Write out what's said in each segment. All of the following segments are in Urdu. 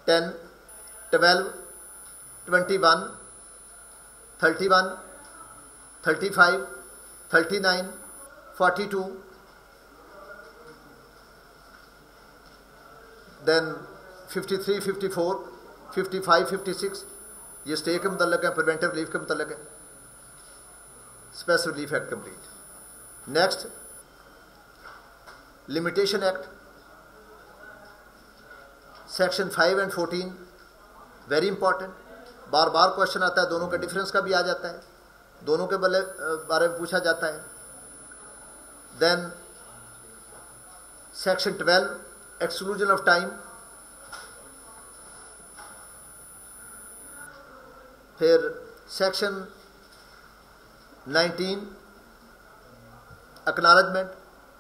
10, 12, 21, 31, 35, 39, 42, then 53, 54, 55, 56 یہ اسٹے کے متعلق ہے, پریونٹیو ریلیف کے متعلق ہے. Specific relief act complete. Next limitation act section 5 and 14 very important. بار بار کوشچن آتا ہے, دونوں کا ڈفرینس کا بھی آ جاتا ہے, دونوں کے بارے میں پوچھا جاتا ہے. Then section 12 exclusion of time. پھر سیکشن 19 اکنالجمنٹ.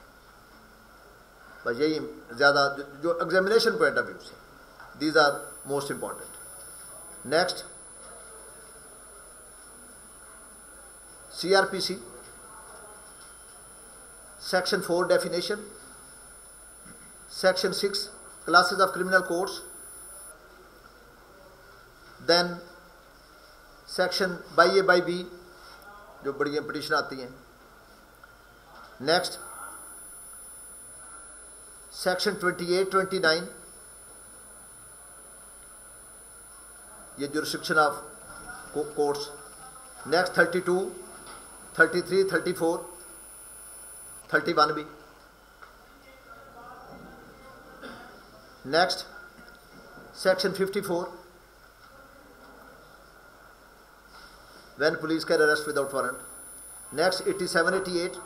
بس یہی زیادہ جو ایگزامینیشن پوائنٹ آف ویو سے these are most important. Next CRPC section 4 definition. Section 6 classes of criminal courts. Then section by A by B جو بڑی پٹیشن آتی ہیں. نیکسٹ سیکشن 28, 29 یہ جورسڈکشن آف کورٹس. نیکسٹ 32, 33, 34, 31 بھی. Next section 54 when police can arrest without warrant. Next 87, 88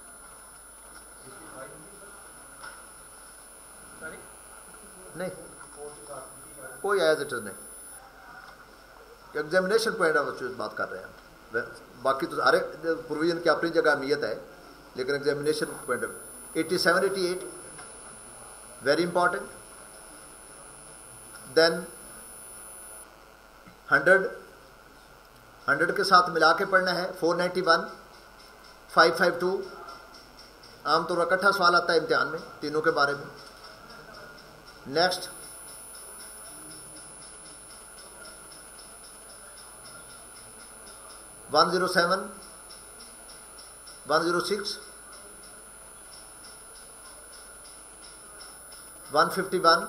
نہیں کوئی ایز اٹ از نہیں, ایگزامینیشن پوائنٹ آف ویو بات کر رہے ہیں. باقی تو ہر ایک پروویژن کی اپنی جگہ اہمیت ہے, لیکن examination point of view 87, 88 very important. Then 100 کے ساتھ ملا کے پڑھنا ہے. 491, 552 عام طور پر اکٹھا سوال آتا ہے امتحان میں تینوں کے بارے میں. نیکسٹ 107, 106, 151.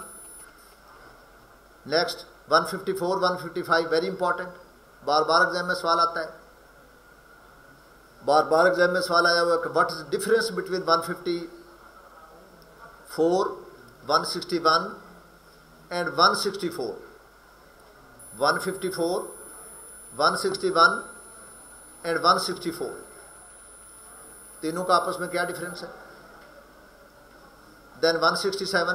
Next 154, 155 very important. بار بار ایگزام میں سوال آتا ہے, بار بار ایگزام میں سوال آیا ہوا کہ what is difference between 154, 161 and 164. 154, 161 and 164 تینوں کا آپس میں کیا ڈفرینس ہے. دین 167,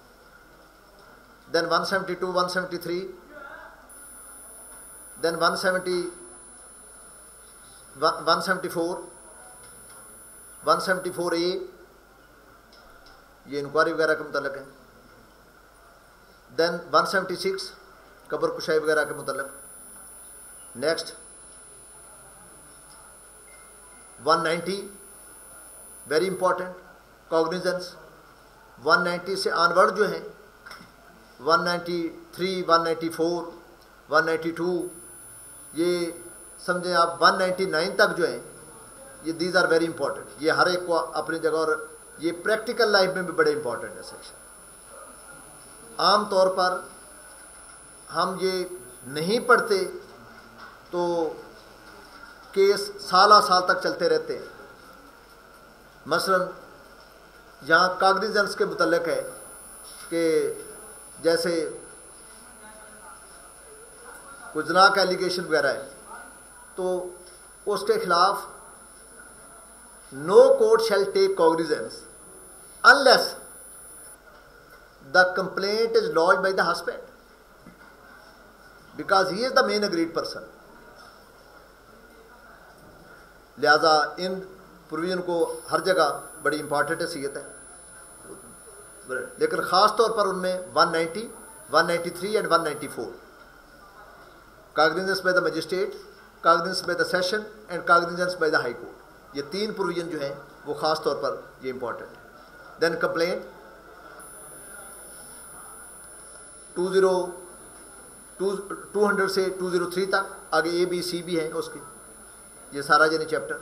دین 172, 173, دین 174, 174A یہ انکوائری وغیرہ کے متعلق ہے. دین 176 قبر کشائی وغیرہ کے متعلق. Next 190 very important کاگنیزنس. 190 سے آن ورڈ جو ہیں 193, 194, 192 یہ سمجھیں آپ 199 تک جو ہیں یہ دیز آر ویری امپورٹنٹ. یہ ہر ایک کو اپنی جگہ, اور یہ پریکٹیکل لائف میں بھی بڑے امپورٹنٹ ہے سیکشن. عام طور پر ہم یہ نہیں پڑھتے تو کیس سالہ سال تک چلتے رہتے ہیں. مثلا یہاں کاگنیزنس کے متعلق ہے کہ جیسے کوئی زنا کا ایلیگیشن وغیرہ ہے تو اس کے خلاف no court shall take cognizance unless the complaint is lodged by the husband because he is the main aggrieved person. لہذا ان پروویژن کو ہر جگہ بڑی امپورٹنٹ حیثیت ہے, لیکن خاص طور پر ان میں 190, 193 and 194 cognizance by the magistrate, cognizance by the session and cognizance by the high court. یہ تین پروویژن جو ہیں وہ خاص طور پر یہ امپورٹنٹ ہے. دین کمپلینٹ 200 से 203 तक, आगे ए बी सी भी हैं उसकी, ये सारा यानी चैप्टर।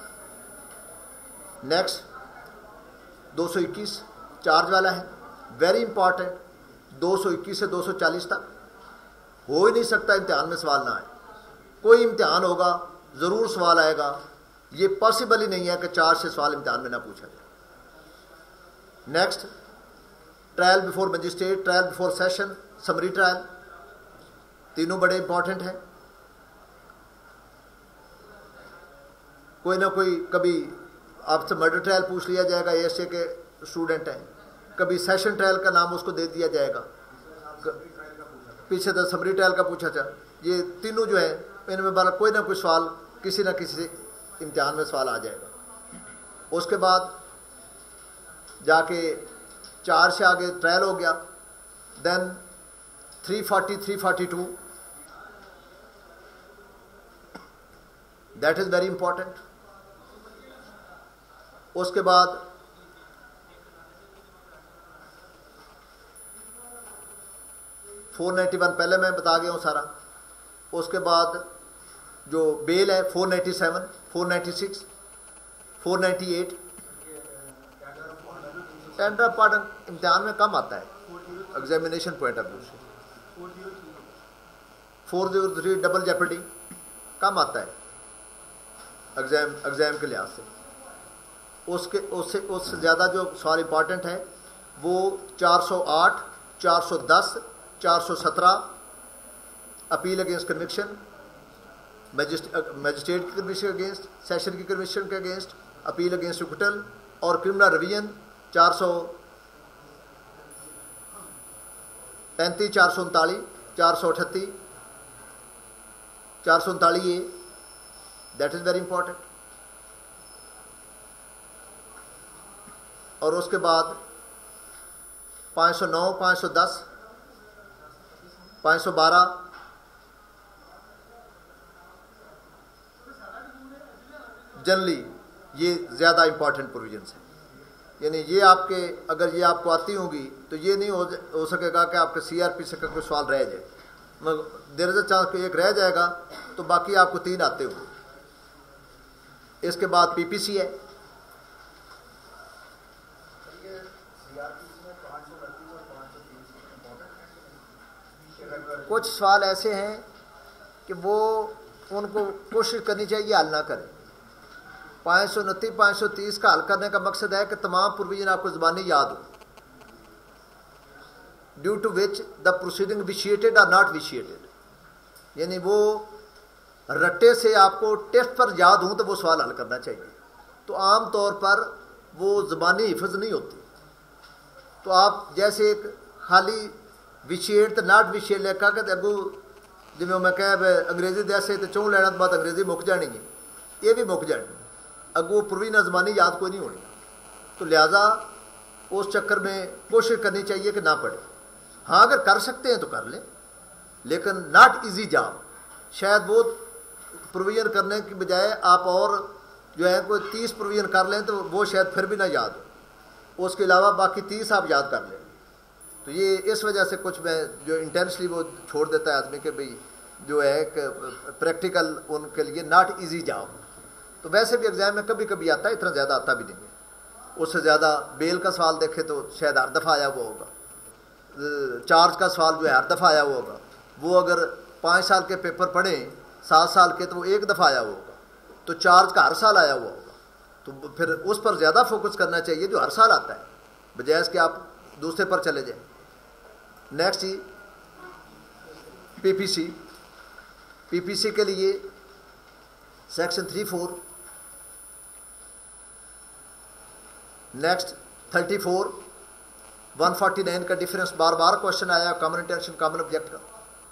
नेक्स्ट 221 चार्ज वाला है, वेरी इंपॉर्टेंट। 221 से 240 तक हो ही नहीं सकता इम्तिहान में सवाल ना आए। कोई इम्तिहान होगा ज़रूर सवाल आएगा, ये पॉसिबल ही नहीं है कि 4 से सवाल इम्तिहान में ना पूछा जाए। Next trial before magistrate, trial before session, summary trial, तीनों बड़े इंपॉर्टेंट हैं। कोई ना कोई कभी आपसे मर्डर ट्रायल पूछ लिया जाएगा, ASC के स्टूडेंट हैं, कभी सेशन ट्रायल का नाम उसको दे दिया जाएगा, पीछे तो समरी ट्रायल का पूछा था। ये तीनों जो है इनमें बार कोई ना कोई सवाल किसी ना किसी इम्तिहान में सवाल आ जाएगा। उसके बाद जाके 4 से आगे ट्रायल हो गया, then 340 342 that is very important. उसके बाद 491 पहले मैं बता गया हूँ सारा। उसके बाद जो बेल है 497 496 498, टेंडर ऑफ पार्डन इम्तिहान में कम आता है एग्जामिनेशन पॉइंट ऑफ व्यू से। 403 डबल जेपर्डी कम आता है एग्जाम के लिहाज से। उससे ज़्यादा जो सवाल इंपॉर्टेंट है वो 408 410 417 अपील अगेंस्ट कन्विक्शन, मजिस्ट्रेट की कन्विक्शन अगेंस्ट, सेशन की कन्विक्शन के अगेंस्ट, अपील अगेंस्ट रिक्विटल और criminal revision 435 439 438 439 A, that is very important. और उसके बाद 509 510 512 जनरली ये ज़्यादा इंपॉर्टेंट प्रोविजंस हैं। यानी ये आपके अगर ये आपको आती होंगी तो ये नहीं हो सकेगा कि आपके CRP से कोई सवाल रह जाए, मगर देयर इज अ चांस कि एक रह जाएगा तो बाकी आपको 3 आते होंगे। इसके बाद PPC है, कुछ सवाल ऐसे हैं कि वो उनको कोशिश करनी चाहिए हल ना करें। 529 530 का हल करने का मकसद है कि तमाम प्रोविजन आपको ज़बानी याद हो, due to which the proceeding vitiated और नॉट विशिएटेड, यानी वो रट्टे से आपको टेस्ट पर याद हो तो वो सवाल हल करना चाहिए। तो आम तौर पर वो ज़बानी हिफ्ज़ नहीं होती, तो आप जैसे एक खाली विशिएट तो नॉट विशिएट लिखा कि अगू जिमें मैं कह अंग्रेजी दसे तो 4 लैना बाद अंग्रेजी मुक जानी है, ये भी मुक जानी, अगू प्रोविजन ज़बानी याद कोई नहीं होनी। तो लिहाजा उस चक्कर में कोशिश करनी चाहिए कि ना पढ़े। हाँ अगर कर सकते हैं तो कर लें, लेकिन नॉट इजी जॉब। शायद वो प्रोविजन करने की बजाय आप और जो है कोई 30 प्रोविजन कर लें तो वो शायद फिर भी ना याद हो, उसके अलावा बाकी 30 आप याद कर लें। तो ये इस वजह से कुछ में जो इंटेंशली वो छोड़ देता है आदमी के भाई जो है कि प्रैक्टिकल उनके लिए नॉट इजी जॉब। तो वैसे भी एग्ज़ाम में कभी कभी आता है, इतना ज़्यादा आता भी नहीं है। उससे ज़्यादा बेल का सवाल देखे तो शायद हर दफ़ा आया हुआ होगा, चार्ज का सवाल जो है हर दफ़ा आया हुआ होगा। वो अगर 5 साल के पेपर पढ़ें 7 साल के तो वो एक दफ़ा आया हुआ होगा, तो चार्ज का हर साल आया हुआ होगा। तो फिर उस पर ज़्यादा फोकस करना चाहिए जो हर साल आता है, बजाय इसके आप दूसरे पर चले जाएं। नेक्स्ट जी PPC के लिए सेक्शन 34, नेक्स्ट 34 149 का डिफरेंस बार बार क्वेश्चन आया, कॉमन इंटेंशन कॉमन ऑब्जेक्ट का।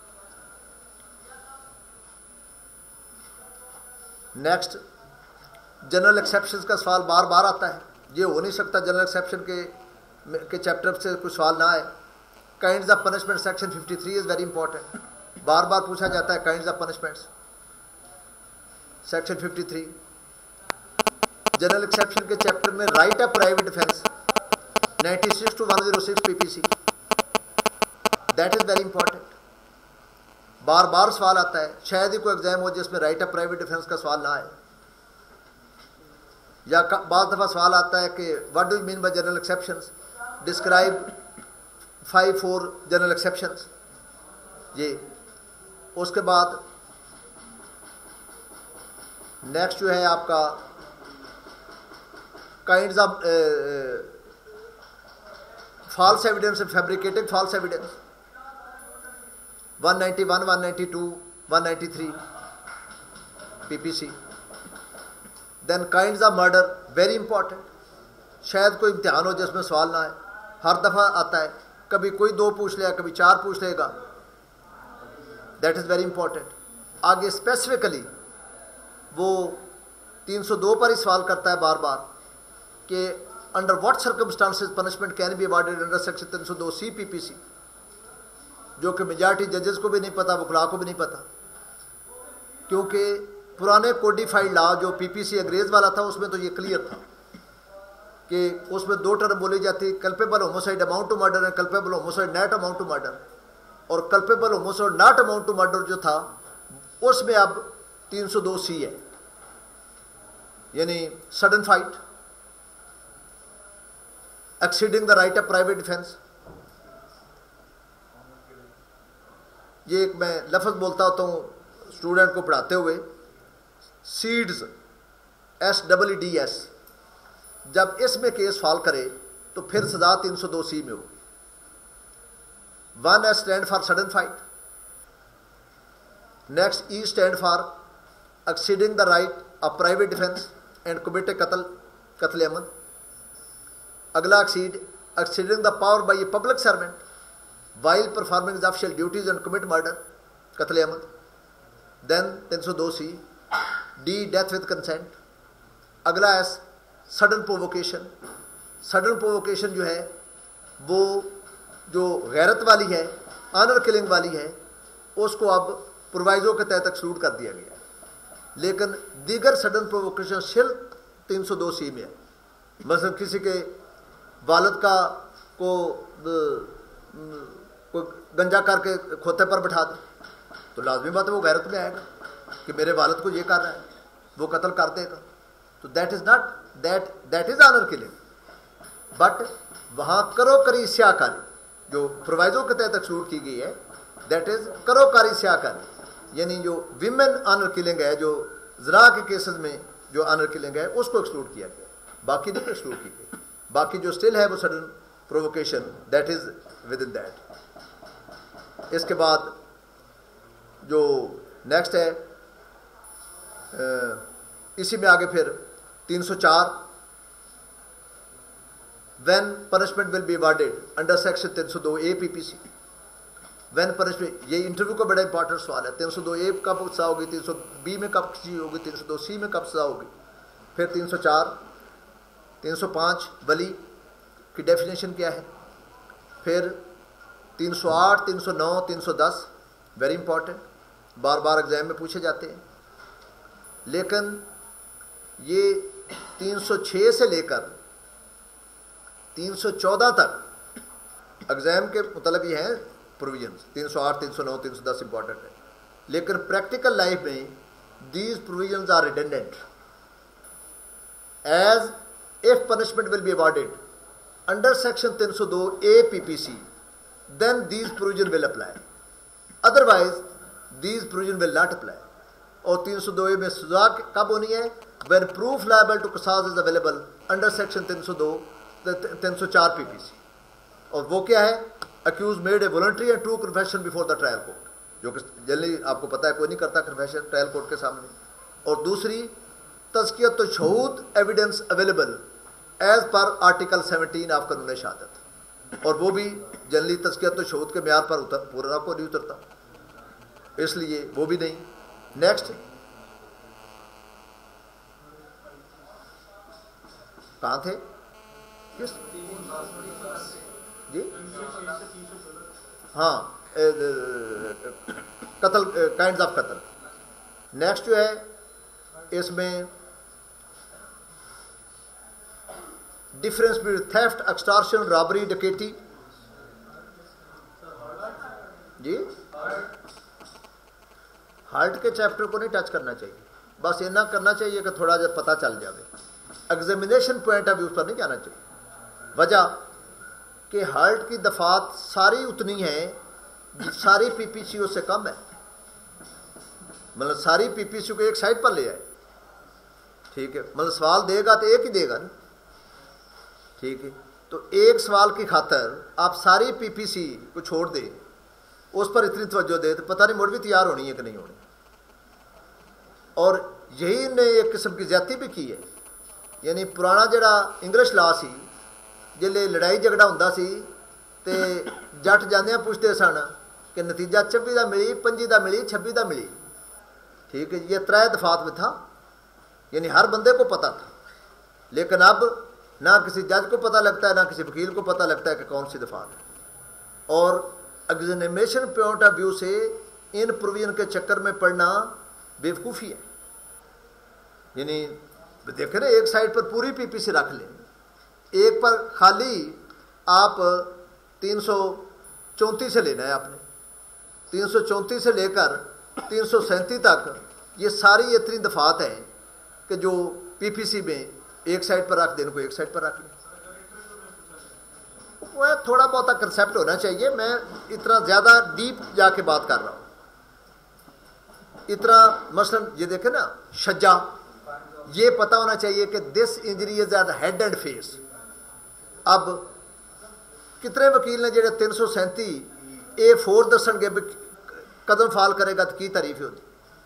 नेक्स्ट जनरल एक्सेप्शन का सवाल बार बार आता है, ये हो नहीं सकता जनरल एक्सेप्शन के चैप्टर से कुछ सवाल ना आए। Kinds of punishment section 53 is very important, बार बार पूछा जाता है kinds of punishments section 53। General exception के चैप्टर में right of private defence 96 to 106 PPC, that is very important. बार बार सवाल आता है, शायद ही कोई एग्जाम हो जिसमें राइट ऑफ प्राइवेट डिफेंस का सवाल ना आए, या बाद दफ़ा सवाल आता है कि what do you mean by general exceptions, describe 5-4 general exceptions. ये उसके बाद नेक्स्ट जो है आपका kinds of false evidence and fabricated false evidence, 191, 192, 193 PPC. Then kinds of murder, very important. शायद कोई इम्तिहान हो जिसमें सवाल ना आए, हर दफ़ा आता है, कभी कोई 2 पूछ लेगा, कभी 4 पूछ लेगा, दैट इज़ वेरी इंपॉर्टेंट। आगे स्पेसिफिकली वो 302 पर ही सवाल करता है बार बार कि under what circumstances punishment can be awarded under section 302C PPC, जो कि मेजॉरिटी जजेस को भी नहीं पता, वकला को भी नहीं पता, क्योंकि पुराने कोडिफाइड लॉ जो पीपीसी अंग्रेज़ वाला था उसमें तो ये क्लियर था कि उसमें 2 टर्म बोली जाती, culpable homicide amount to murder and culpable homicide not amount to murder. और culpable homicide not amount to murder जो था उसमें अब 302C है, यानी sudden fight, exceeding the right of private defence. ये एक मैं लफ्ज़ बोलता होता हूँ स्टूडेंट को पढ़ाते हुए, सीड्स SEEDS, जब इसमें केस फॉल करे तो फिर सजा 302C में होगी। 1S stand for sudden fight, next E stand for exceeding the right of private defence and commit कत्ल अमद। अगला exceeding the power by a public servant while performing the official duties and commit murder, कत्ल अमद। Then 302C D death with consent. अगला है सडन प्रोवोकेशन। सडन प्रोवोकेशन जो है वो जो गैरत वाली है, ऑनर किलिंग वाली है, उसको अब प्रोवाइजो के तहत एक्सक्लूड कर दिया गया, लेकिन दीगर सडन प्रोवोकेशन स्टिल 302C में है। मसलन किसी के वालिद का को गंजा करके खोते पर बैठा दे तो लाजमी बात है वो गैरत में आएगा कि मेरे वालिद को ये कर रहा है, वो कत्ल कर देगा, तो that is not that is honour killing. But वहाँ करोकारी स्याकारी जो प्रोवाइजो के तहत एक्सक्लूड की गई है, दैट इज़ करोकारी स्याकारी, यानी जो विमेन ऑनर किलिंग है, जो ज़रा के केसेस में जो ऑनर किलिंग है उसको एक्सक्लूड किया गया, बाकी नहीं एक्सक्लूड की गई। बाकी जो स्टिल है वो sudden provocation, that is within that. इसके बाद जो नेक्स्ट है इसी में आगे फिर 304, when punishment will be awarded under section 302A PPC. When punishment, ये इंटरव्यू का बड़ा इंपॉर्टेंट सवाल है। 302A कब सजा होगी, 300B में कब चीज होगी, 302C में कब सजा होगी। फिर 304, 305 वली की डेफिनेशन क्या है, फिर 308, 309, 310 वेरी इंपॉर्टेंट, बार बार एग्जाम में पूछे जाते हैं। लेकिन ये 306 से लेकर 314 तक एग्जाम के मुतल्लिक़ ये हैं प्रोविजंस। 308, 309, 310 इंपॉर्टेंट है, लेकिन प्रैक्टिकल लाइफ में these provisions are redundant. As if punishment will be awarded under section 302A PPC, then these provision will apply, otherwise these provision will not apply। और 302A में सजा कब होनी है, when proof liable to qisas is available under section 304 PPC। और वो क्या है, accused made a voluntary and true confession before the trial court, जो कि जनरली आपको पता है कोई नहीं करता कन्फेशन ट्रायल कोर्ट के सामने। और दूसरी तज़कियत तो शहूद evidence available as per article 17 of कानून शहादत, और वो भी जनरली तज़कियत तो शहूद के म्यार पर पूरा को नहीं उतरता, इसलिए वो भी नहीं। नेक्स्ट कहाँ थे किस जी, हाँ कत्ल, काइंड्स ऑफ कत्ल। नेक्स्ट जो है इसमें difference between theft, extortion, robbery, डकैती। جی ہارٹ کے چیپٹر کو نہیں ٹچ کرنا چاہیے, بس اتنا کرنا چاہیے کہ تھوڑا جا پتہ چل جائے. ایگزامینیشن پوائنٹ ابھی اس پر نہیں جانا چاہیے. وجہ کہ ہارٹ کی دفعات ساری اتنی ہیں, ساری پی پی سی او سے کم ہے, مطلب ساری پی پی سی او کو ایک سائڈ پر لے آئے. ٹھیک ہے, مطلب سوال دے گا تو ایک ہی دے گا نا. ٹھیک ہے, تو ایک سوال کی خاطر آپ ساری پی پی سی کو چھوڑ دیں, اس پر اتنی توجہ دے تو پتہ نہیں مڑ بھی تیار ہونی ہے کہ نہیں ہونی. اور یہی نے ایک قسم کی زیادتی بھی کی ہے. یعنی پرانا جڑا انگلش لا سی, جلے لڑائی جھگڑا ہوندا سی تے جٹ جاندیاں پوچھتے سن کہ نتیجہ 26 دا ملی, 25 دا ملی, 26 دا ملی. ٹھیک ہے, یہ 3 دفعات میں تھا, یعنی ہر بندے کو پتہ تھا. لیکن اب نہ کسی جج کو پتہ لگتا ہے, نہ کسی وکیل کو پتہ لگتا ہے کہ کون سی دفعات ہے. اور ایگزامینیشن پوائنٹ آف ویو سے ان پروویژن کے چکر میں پڑنا بیوقوفی ہے. یعنی دیکھیں نا, ایک سائڈ پر پوری پی پی سی رکھ لیں, ایک پر خالی آپ 334 سے لینا ہے آپ نے, 334 سے لے کر 337 تک یہ ساری اتنی دفعات ہیں کہ جو پی پی سی میں ایک سائڈ پر رکھ دیں, کو ایک سائڈ پر رکھ لیں. وہ تھوڑا بہت کنسیپٹ ہونا چاہیے. میں اتنا زیادہ ڈیپ جا کے بات کر رہا ہوں. اتنا مثلا یہ دیکھیں نا, شجا, یہ پتہ ہونا چاہیے کہ this injury is at head and face. اب کتنے وکیل نے جڑے 337 A4 دسن گے قدم فال کرے گا تو کی تعریف ہوتی.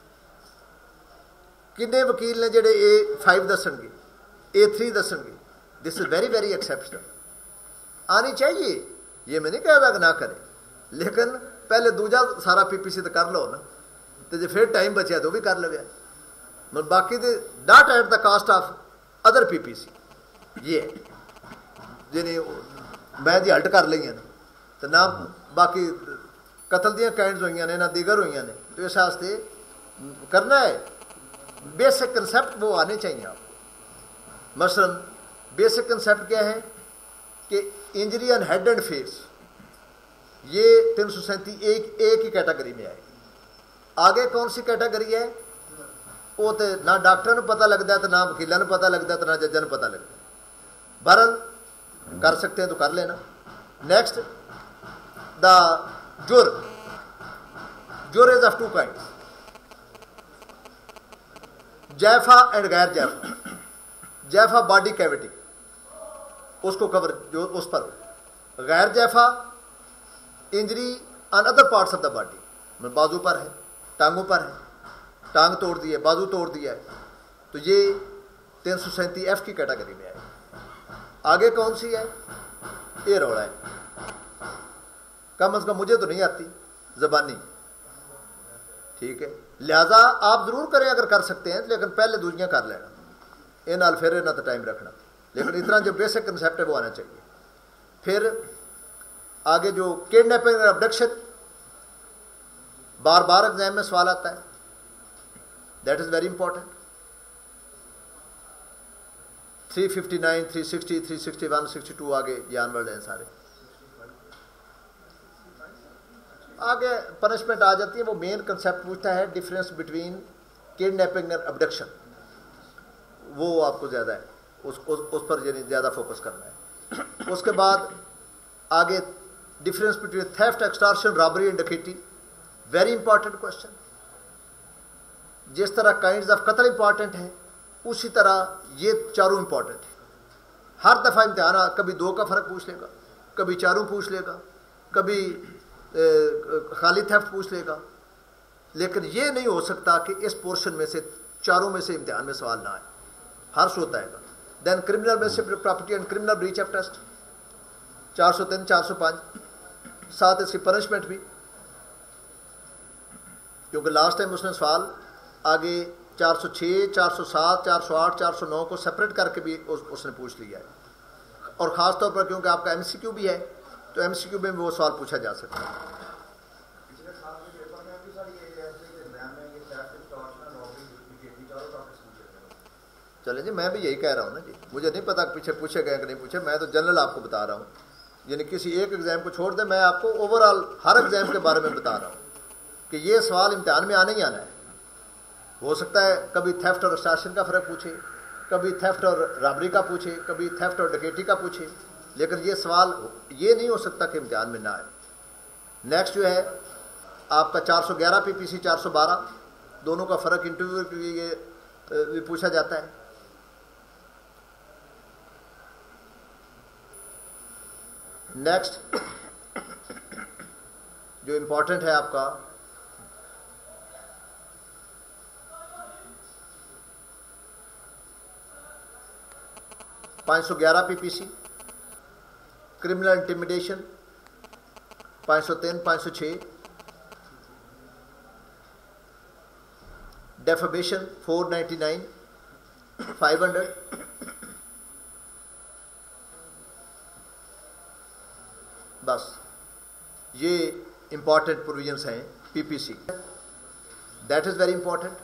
کنے وکیل نے جڑے A5 دسن گے, A3 دسن گے. This is very very exceptional. آنی چاہیے, یہ میں نہیں کہہ رہا کہ نہ کرے, لیکن پہلے دوجا سارا پی پی سی تو کر لو نا, تو جی پھر ٹائم بچیا تو بھی کر لو. باقی دے that at the cost of other P P C. یہ جی میں جی ہلٹ کر لی ہیں تو نہ باقی قتل دیا کائنڈز ہوئی نے, نہ دیگر ہوئی نے. تو اس واسطے کرنا ہے, بیسک کنسیپٹ وہ آنے چاہیے آپ. مثلا بیسک کنسیپٹ کیا ہے کہ injury on head and face, یہ 337 ایک ہی کیٹیگری میں آئے. آگے کون سی کیٹیگری ہے وہ تو نہ ڈاکٹر کو پتہ لگتا ہے, تو نہ وکیلوں کو پتہ لگتا ہے, تو نہ ججوں کو پتہ لگتا ہے. بہرحال کر سکتے ہیں تو کر لینا. نیکسٹ دا جور از آف 2 kinds, جیفا اینڈ غیر جیفا. جیفا باڈی کیوٹی, اس کو کور جو اس پر. غیر جیفا injury on other parts of the body, بازو پر ہے, ٹانگوں پر ہے, ٹانگ توڑ دی ہے, بازو توڑ دیا ہے, تو یہ 337 F کی کیٹیگری میں ہے. آگے کون سی ہے, یہ روڑا ہے. کم از کم مجھے تو نہیں آتی زبانی. ٹھیک ہے, لہذا آپ ضرور کریں اگر کر سکتے ہیں, لیکن پہلے دوسریاں کر لینا, یہ نال پھر نہ تو ٹائم رکھنا. لیکن اتنا جو بیسک کنسیپٹ ہے وہ آنا چاہیے. پھر آگے جو کڈنیپنگ اور ابڈکشن, بار بار ایگزام میں سوال آتا ہے, دیٹ از ویری امپورٹنٹ. 359, 360, 361, 62 آگے یہ آنورڈ ہیں سارے. آگے پنشمنٹ آ جاتی ہے. وہ مین کنسیپٹ پوچھتا ہے ڈفرینس بٹوین کڈنیپنگ اور ابڈکشن, وہ آپ کو زیادہ ہے, اس پر یعنی زیادہ فوکس کرنا ہے. اس کے بعد آگے difference between theft, extortion, robbery and dacoity, very important question. جس طرح کائنڈز آف قتل امپورٹنٹ ہے, اسی طرح یہ چاروں امپورٹنٹ ہے. ہر دفعہ امتحان کبھی 2 کا فرق پوچھ لے گا, کبھی 4 پوچھ لے گا, کبھی خالی تھیفٹ پوچھ لے گا. لیکن یہ نہیں ہو سکتا کہ اس پورشن میں سے 4 میں سے امتحان میں سوال نہ آئے, ہر صورت آئے گا. Then criminal mischief property and criminal breach of trust 403, 405, ساتھ اس کی پنشمنٹ بھی, کیونکہ لاسٹ ٹائم اس نے سوال آگے 406, 407, 408, 409 کو سپریٹ کر کے بھی اس نے پوچھ لیا ہے. اور خاص طور پر کیونکہ آپ کا ایم سی کیو بھی ہے, تو ایم سی کیو میں بھی وہ سوال پوچھا جا سکتا ہے. چلیں جی, میں بھی یہی کہہ رہا ہوں نا جی, مجھے نہیں پتا پیچھے پوچھے گئے کہ نہیں پوچھے, میں تو جنرل آپ کو بتا رہا ہوں. یعنی کسی ایک ایگزام کو چھوڑ دیں, میں آپ کو اوور آل ہر ایگزام کے بارے میں بتا رہا ہوں کہ یہ سوال امتحان میں آنا ہی آنا ہے. ہو سکتا ہے کبھی تھیفٹ اور ایکسٹارشن کا فرق پوچھے, کبھی تھیفٹ اور رابری کا پوچھے, کبھی تھیفٹ اور ڈکیٹی کا پوچھے, لیکن یہ سوال یہ نہیں ہو سکتا کہ امتحان میں نہ آئے. نیکسٹ جو ہے آپ کا 411 PPC 412, دونوں کا فرق انٹرویو کے لیے بھی پوچھا جاتا ہے. نیکسٹ جو امپورٹنٹ ہے آپ کا (511) PPC کرمنل انٹیمیڈیشن 503 506, ڈیفیمیشن 499 500. بس یہ امپورٹنٹ پروویژنس ہیں PPC. That is very important.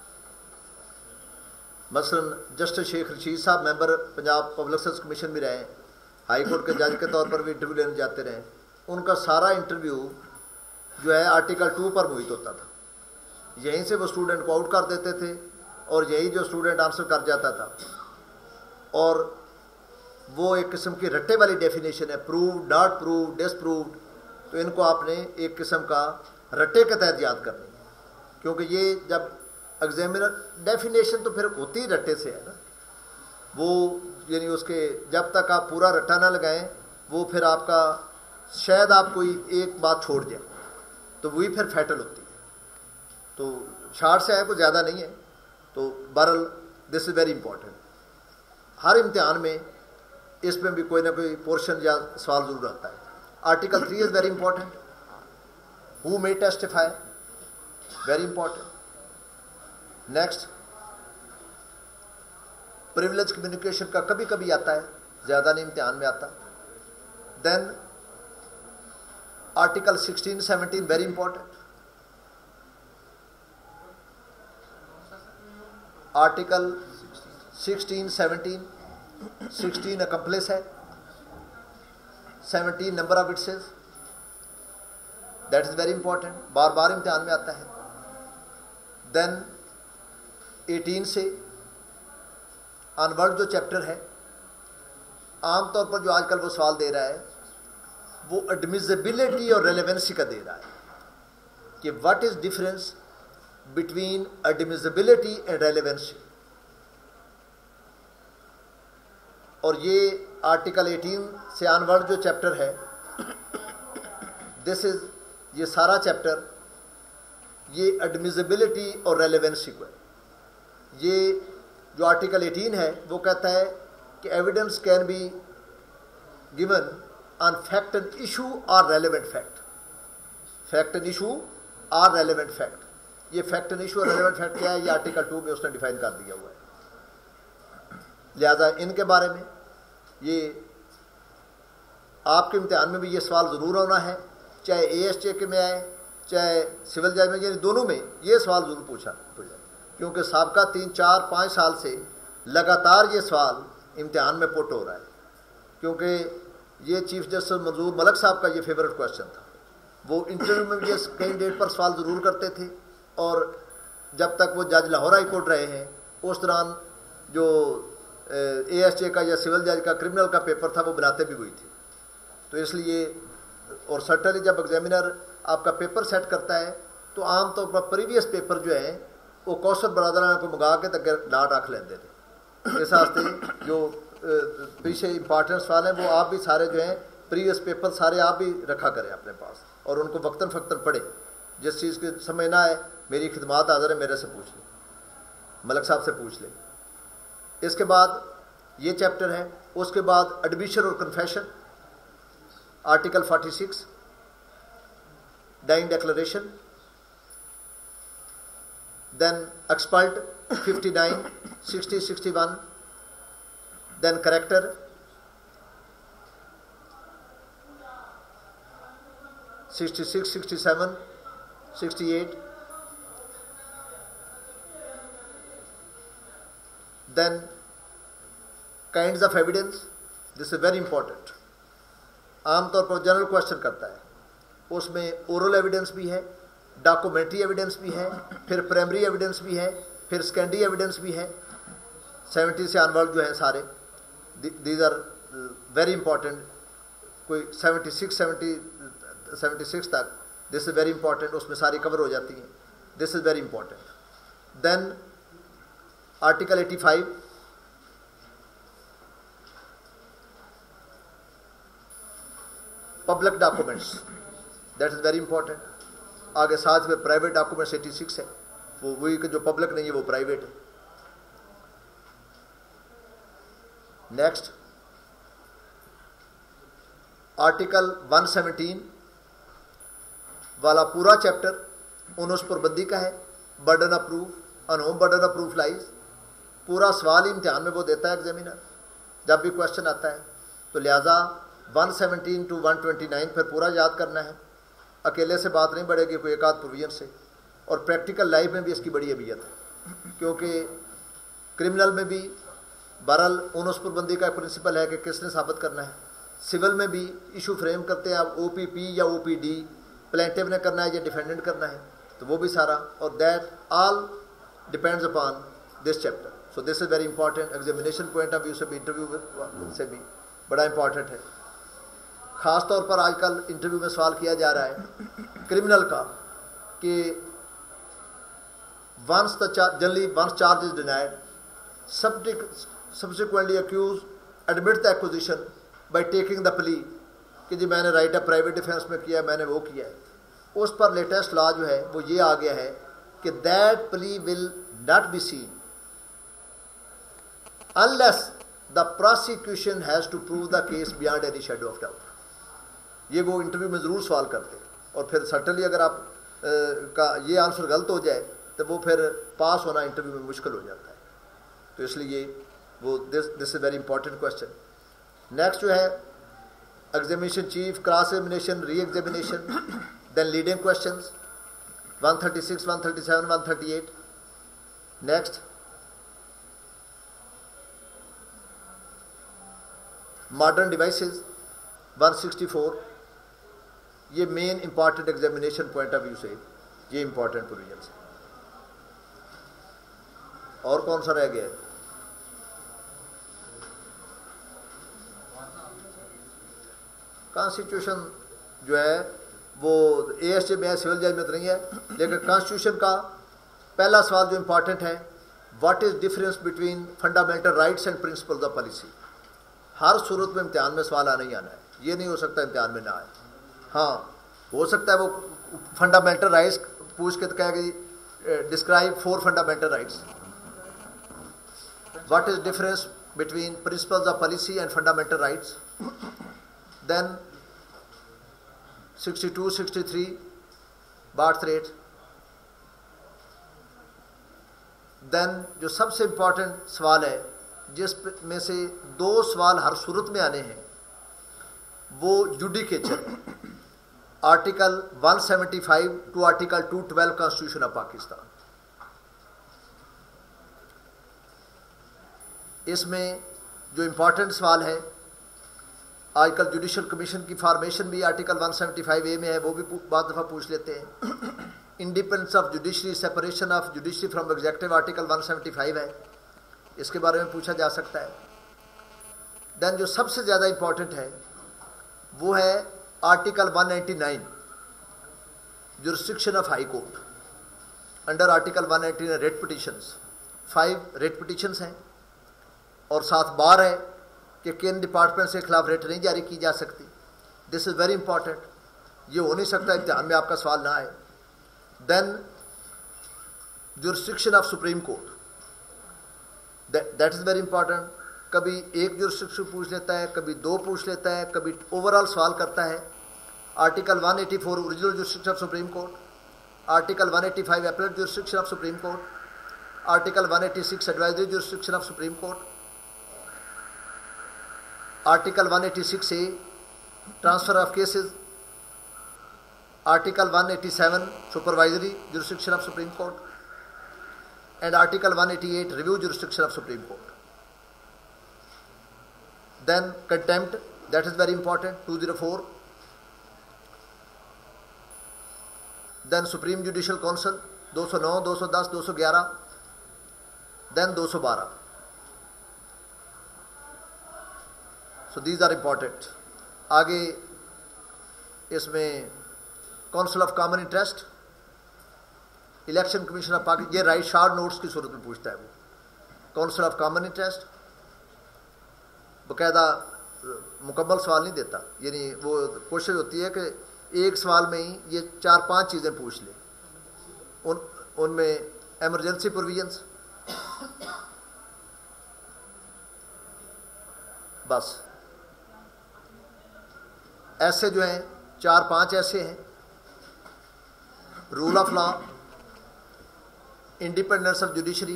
مثلا جسٹس شیخ رشید صاحب member Punjab public service commission بھی رہے ہیں, ہائی کورٹ کے جج کے طور پر بھی انٹرویو لینے جاتے رہے. ان کا سارا انٹرویو جو ہے آرٹیکل 2 پر محیط ہوتا تھا. یہیں سے وہ اسٹوڈنٹ کو آؤٹ کر دیتے تھے اور یہی جو اسٹوڈنٹ آنسر کر جاتا تھا. اور وہ ایک قسم کی رٹے والی ڈیفینیشن ہے, proved, not proved, disproved. تو ان کو آپ نے ایک قسم کا رٹے کے تحت یاد کرنی, کیونکہ یہ جب ایگزامینر ڈیفینیشن تو پھر ہوتی رٹے سے ہے نا, وہ یعنی اس کے جب تک آپ پورا رٹا نہ لگائیں وہ پھر آپ کا شاید آپ کوئی ایک بات چھوڑ جائیں تو وہی پھر فیٹل ہوتی ہے. تو شارٹ سے ہے, کوئی زیادہ نہیں ہے. تو بہرحال دس از ویری امپورٹنٹ. ہر امتحان میں اس میں بھی کوئی نہ کوئی پورشن یا سوال ضرور آتا ہے. Article 3 is very important. Who may testify, very important. Next privilege communication کا کبھی کبھی آتا ہے, زیادہ نہیں امتحان میں آتا. Then article 16 17 very important. Article 16 17 16 accomplice ہے, 17 number of witnesses, that is very important, بار بار امتحان میں آتا ہے. دین 18 سے آن ورڈ جو چیپٹر ہے, عام طور پر جو آج کل وہ سوال دے رہا ہے وہ ایڈمیزیبلٹی اور ریلیونسی کا دے رہا ہے کہ what is difference between admissibility and relevancy. اور یہ آرٹیکل 18 سے آن ورڈ جو چیپٹر ہے, دس از, یہ سارا چیپٹر یہ ایڈمیزیبلٹی اور ریلیونسی کو ہے. یہ جو آرٹیکل 18 ہے وہ کہتا ہے کہ evidence can be given on fact and issue اور relevant fact. Fact and issue اور ریلیونٹ فیکٹ. یہ فیکٹ اینڈ ایشو اور ریلیونٹ فیکٹ کیا ہے, یہ آرٹیکل 2 میں اس نے ڈیفائن کر دیا ہوا ہے. لہذا ان کے بارے میں یہ آپ کے امتحان میں بھی یہ سوال ضرور ہونا ہے, چاہے ASC کے میں آئے چاہے سول جج میں, یعنی دونوں میں یہ سوال ضرور پوچھا جائے, کیونکہ سابقہ 3 4 5 سال سے لگاتار یہ سوال امتحان میں پٹ ہو رہا ہے. کیونکہ یہ چیف جسٹس منظور ملک صاحب کا یہ فیورٹ کوشچن تھا. وہ انٹرویو میں بھی یہ کئی ڈیٹ پر سوال ضرور کرتے تھے, اور جب تک وہ جج لاہور ہائی کورٹ رہے ہیں اس دوران جو ASC کا یا سول جج کا کرمنل کا پیپر تھا وہ بناتے بھی ہوئی تھی. تو اس لیے, اور سرٹنلی جب ایگزامینر آپ کا پیپر سیٹ کرتا ہے تو عام طور پر پریویس پیپر جو ہیں وہ کوثر برادران کو منگا کے تک لاٹ رکھ لیتے تھے. اس واسطے جو پیچھے امپارٹنٹ سوال ہیں وہ آپ بھی سارے جو ہیں پریویس پیپر سارے آپ بھی رکھا کریں اپنے پاس, اور ان کو وقتاً فقتاً پڑھیں. جس چیز کی سمجھ نہ آئے میری خدمات حاضر ہے, میرے سے پوچھ لیں, ملک صاحب سے پوچھ لیں. اس کے بعد یہ چیپٹر ہے. اس کے بعد ایڈمیشن اور confession, article 46, dying declaration. Then expert 59 60 61. Then character, (66) 67 68. Then kinds of evidence. This is very important. عام طور پر جنرل کوشچن کرتا ہے، اس میں اورل ایویڈنس بھی ہے، ڈاکومنٹری ایویڈنس بھی ہے، پھر پرائمری ایویڈنس بھی ہے، پھر سیکنڈری ایویڈنس بھی ہے. 70 سے آنورڈ جو ہیں سارے، دیز آر ویری امپورٹنٹ. کوئی 76 تک دس از ویری امپورٹنٹ، اس میں ساری کور ہو جاتی ہیں. This is very important. Then article 85 public documents, that is very important. آگے ساتھ میں پرائیویٹ ڈاکومنٹس 86 ہے، وہ وہی کہ جو پبلک نہیں ہے وہ پرائیویٹ ہے. نیکسٹ آرٹیکل 117 والا پورا چیپٹر انوس پر بندی کا ہے. Burden of proof, on whom burden of proof lies. پورا سوال ہی امتحان میں وہ دیتا ہے ایگزامینر جب بھی کوشچن آتا ہے، تو لہٰذا 117 to 129 پھر پورا یاد کرنا ہے. اکیلے سے بات نہیں بڑھے گی، کوئی ایک آدھ پروویژن سے. اور پریکٹیکل لائف میں بھی اس کی بڑی اہمیت ہے، کیونکہ کرمنل میں بھی بہرحال انوس پر بندی کا پرنسپل ہے کہ کس نے ثابت کرنا ہے. سول میں بھی ایشو فریم کرتے ہیں آپ، او پی پی یا او پی ڈی، پلینٹیو نے کرنا ہے یا ڈیفینڈنٹ کرنا ہے، تو وہ بھی سارا. اور that all depends upon this chapter. So this is very important. Examination point of view سے بھی، انٹرویو سے بھی بڑا امپورٹنٹ ہے. خاص طور پر آج کل انٹرویو میں سوال کیا جا رہا ہے کرمنل کا کہ once charge is denied subsequently accused admit the accusation by taking the plea کہ جی میں نے رائٹ آف پرائیویٹ ڈیفینس میں کیا ہے، میں نے وہ کیا ہے. اس پر لیٹسٹ لا جو ہے وہ یہ آ گیا ہے کہ that plea will not be seen unless the prosecution has to prove the case beyond any shadow of doubt. یہ وہ انٹرویو میں ضرور سوال کرتے ہیں، اور پھر سٹنلی اگر آپ کا یہ آنسر غلط ہو جائے تو وہ پھر پاس ہونا انٹرویو میں مشکل ہو جاتا ہے. تو اس لیے وہ this is very important question. Next جو ہے examination chief, cross examination, re examination, then leading questions 136 137 138. Next modern devices 164. یہ main important examination point of view سے یہ امپورٹنٹ پروویژنس ہے. اور کون سا رہ گیا ہے؟ کانسٹیٹیوشن جو ہے وہ ASC میں سول جج میں تو نہیں ہے، لیکن کانسٹیٹیوشن کا پہلا سوال جو امپورٹنٹ ہے، what is difference between fundamental rights and principles of policy. ہر صورت میں امتحان میں سوال آنا ہی آنا ہے، یہ نہیں ہو سکتا امتحان میں نہ آئے. ہاں ہو سکتا ہے وہ فنڈامنٹل رائٹس پوچھ کے تو کہے گی describe 4 fundamental rights. What is difference between principles of policy and fundamental rights. Then 62 63 62. دین جو سب سے امپورٹنٹ سوال ہے جس میں سے 2 سوال ہر صورت میں آنے ہیں، وہ جوڈیکیچر ہے. Article 175 to article 212 constitution of Pakistan. اس میں جو امپورٹنٹ سوال ہے، آج کل جوڈیشل کمیشن کی فارمیشن بھی آرٹیکل 175A میں ہے، وہ بھی بعض دفعہ پوچھ لیتے ہیں. Independence of judiciary, separation of judiciary from executive article 175 ہے، اس کے بارے میں پوچھا جا سکتا ہے. دین جو سب سے زیادہ امپورٹنٹ ہے وہ ہے article 199 jurisdiction of high court. Under article 199 writ petitions 5 writ petitions ہیں، اور ساتھ بار ہے کہ کن ڈپارٹمنٹ سے خلاف ریٹ نہیں جاری کی جا سکتی. This is very important. یہ ہو نہیں سکتا امتحان میں آپ کا سوال نہ آئے. Then jurisdiction of supreme court, that is very important. کبھی ایک جورسڈکشن پوچھ لیتا ہے، کبھی 2 پوچھ لیتا ہے، کبھی اوور آل سوال کرتا ہے. Article 184 original jurisdiction of supreme court, article 185 appellate jurisdiction of supreme court, article 186 advisory jurisdiction of supreme court, article 186A transfer of cases, article 187 supervisory jurisdiction of supreme court, and article 188 review jurisdiction of supreme court. Then contempt That is very important. 204. Then Supreme Judicial Council 209, 210, 211. Then 212. So these are important. آگے اس میں council of common interest, election commission of Pakistan, یہ رائٹ شارٹ نوٹس کی صورت میں پوچھتا ہے وہ. کونسل آف کامن انٹرسٹ باقاعدہ مکمل سوال نہیں دیتا، یعنی وہ کوشش ہوتی ہے کہ ایک سوال میں ہی یہ 4-5 چیزیں پوچھ لے. ان میں ایمرجنسی پروویژنس، بس ایسے جو ہیں 4-5 ایسے ہیں. Rule of law, independence of judiciary,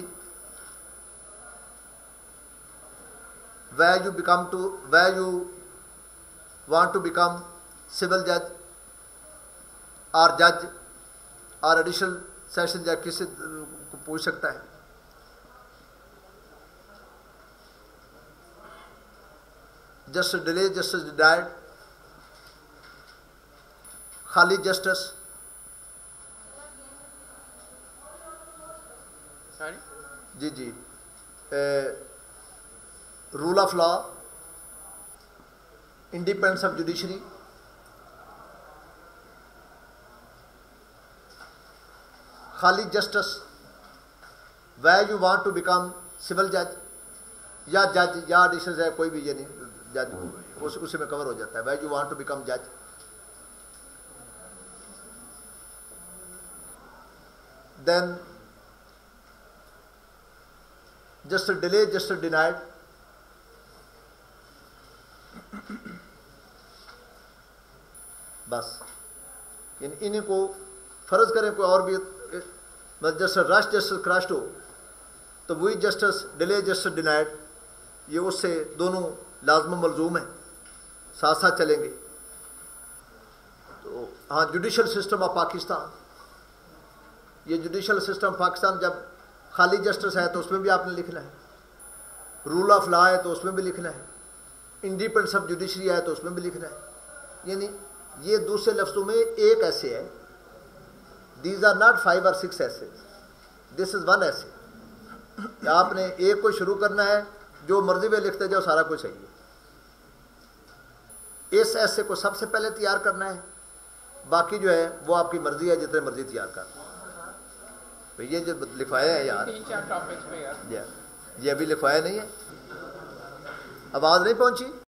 where you want to become civil judge or judge or additional session judge، کسی کو پوچھ سکتا ہے. جسٹس ڈیلے، جسٹس ڈینائڈ، خالی جسٹس، جی rule of law, independence of judiciary, خالی justice, where you want to become civil judge یا جج یا ایڈیشنل ہے کوئی بھی، یعنی جج اسی میں کور ہو جاتا ہے. where you want to become judge. Then justice delay, justice denied. بس انہیں کو فرض کریں کوئی اور بھی جسٹس رش، جسٹس کرشڈ ہو تو وہی جسٹس ڈیلے، جسٹس ڈینائڈ، یہ اس سے دونوں لازم و ملزوم ہیں، ساتھ ساتھ چلیں گے. تو ہاں جوڈیشل سسٹم آف پاکستان، یہ جوڈیشل سسٹم پاکستان جب خالی جسٹس ہے تو اس میں بھی آپ نے لکھنا ہے، رول آف لا ہے تو اس میں بھی لکھنا ہے، انڈیپینڈنس آف جوڈیشری ہے تو اس میں بھی لکھنا ہے. یعنی یہ دوسرے لفظوں میں ایک ایسے ہے. دیز آر ناٹ 5 or 6 ایسے، دس از 1 ایسے. آپ نے ایک کو شروع کرنا ہے، جو مرضی میں لکھتے جاؤ سارا کچھ صحیح ہے. اس ایسے کو سب سے پہلے تیار کرنا ہے، باقی جو ہے وہ آپ کی مرضی ہے، جتنے مرضی تیار کرنا. یہ جو لکھوایا ہے یار، یہ ابھی لکھوایا نہیں ہے، آواز نہیں پہنچی.